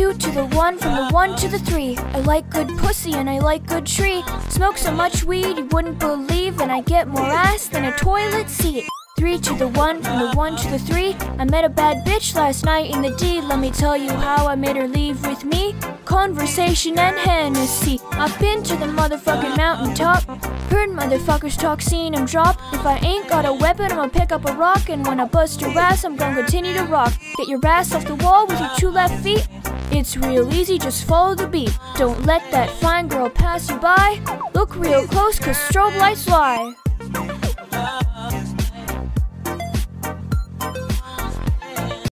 2 to the 1, from the 1 to the 3. I like good pussy and I like good tree. Smoke so much weed you wouldn't believe, and I get more ass than a toilet seat. 3 to the 1, from the 1 to the 3. I met a bad bitch last night in the D. Let me tell you how I made her leave with me. Conversation and Hennessy. I've been to the motherfucking mountaintop. Heard motherfuckers talk, seen them drop. If I ain't got a weapon, I'ma pick up a rock. And when I bust your ass, I'm gonna continue to rock. Get your ass off the wall with your 2 left feet. It's real easy, just follow the beat. Don't let that fine girl pass you by. Look real close, cause strobe lights lie.